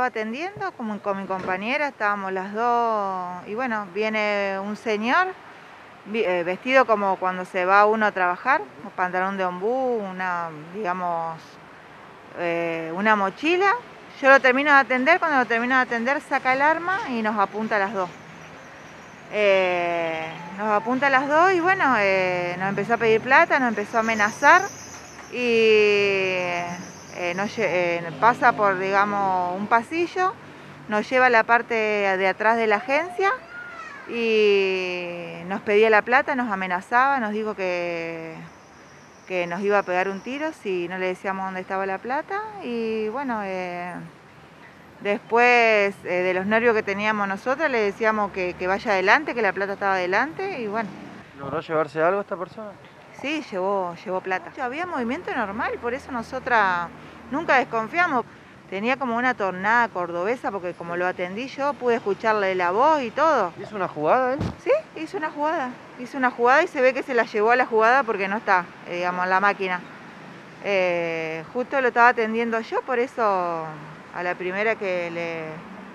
atendiendo con mi compañera, estábamos las dos, y bueno, viene un señor vestido como cuando se va uno a trabajar, un pantalón de ombú, digamos, una mochila. Yo lo termino de atender, cuando lo termino de atender saca el arma y nos apunta a las dos. Nos apunta a las dos y bueno, nos empezó a pedir plata, nos empezó a amenazar y pasa por, digamos, un pasillo, nos lleva a la parte de atrás de la agencia y nos pedía la plata, nos amenazaba, nos dijo que nos iba a pegar un tiro si no le decíamos dónde estaba la plata. Y bueno, después de los nervios que teníamos nosotros le decíamos que vaya adelante, que la plata estaba adelante y bueno. ¿Logró llevarse algo esta persona? Sí, llevó plata. Había movimiento normal, por eso nosotras nunca desconfiamos. Tenía como una tonada cordobesa, porque como lo atendí yo, pude escucharle la voz y todo. ¿Hizo una jugada él? Sí, hizo una jugada. Hizo una jugada y se ve que se la llevó a la jugada porque no está, digamos, en la máquina. Justo lo estaba atendiendo yo, por eso a la primera que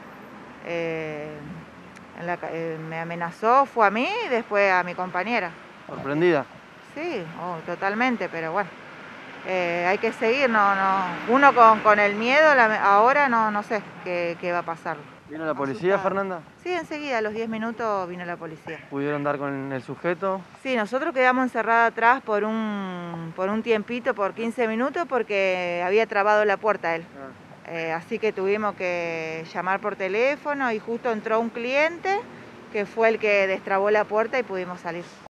me amenazó fue a mí y después a mi compañera. ¿Sorprendida? Sí, totalmente, pero bueno, hay que seguir, uno con el miedo ahora no sé qué va a pasar. ¿Vino la policía, Fernanda? Sí, enseguida, a los 10 minutos vino la policía. ¿Pudieron dar con el sujeto? Sí, nosotros quedamos encerrados atrás por un tiempito, por 15 minutos, porque había trabado la puerta él. Así que tuvimos que llamar por teléfono y justo entró un cliente que fue el que destrabó la puerta y pudimos salir.